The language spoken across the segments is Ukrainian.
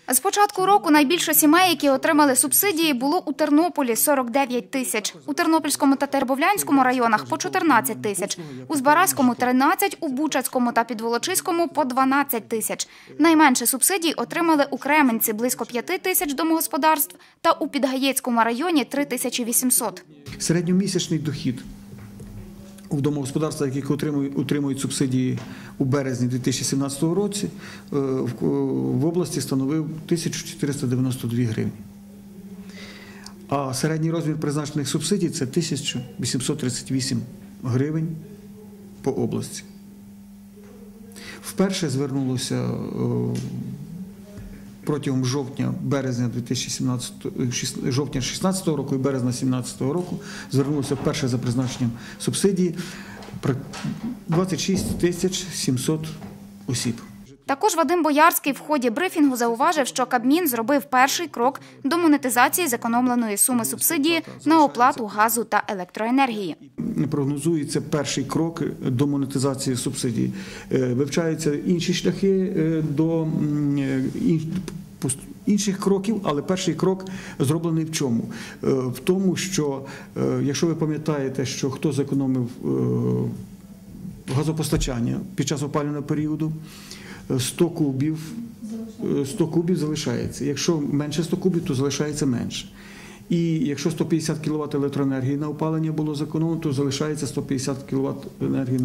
З початку року найбільше сімей, які отримали субсидії, було у Тернополі – 49 тисяч, у Тернопільському та Тербовлянському районах – по 14 тисяч, у Збаразькому – 13, у Бучацькому та Підволочиському – по 12 тисяч. Найменше субсидій отримали у Кременці – близько 5 тисяч домогосподарств та у Підгаєцькому районі – 3800. Середньомісячний дохід у домогосподарствах, які отримують субсидії у березні 2017 року, в області становив 1492 гривні. А середній розмір призначених субсидій – це 1838 гривень по області. Вперше звернулося протягом жовтня-березня 2016 року і березня 2017 року звернулося вперше за призначенням субсидії 26 700 осіб. Також Вадим Боярський в ході брифінгу зауважив, що Кабмін зробив перший крок до монетизації зекономленої суми субсидії на оплату газу та електроенергії. Прогнозується перший крок до монетизації субсидій. Вивчаються інші шляхи до інших кроків, але перший крок зроблений в чому? В тому, що, якщо ви пам'ятаєте, що хто зекономив газопостачання під час опалювального періоду, 100 кубів залишається. Якщо менше 100 кубів, то залишається менше. І якщо 150 кВт електроенергії на опалення було зекономлено, то залишається 150 кВт енергії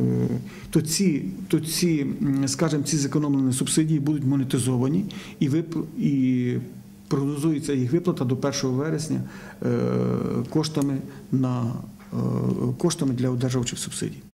скажімо, ці зекономлені субсидії будуть монетизовані і прогнозується їх виплата до 1 вересня коштами для одержувачів субсидій.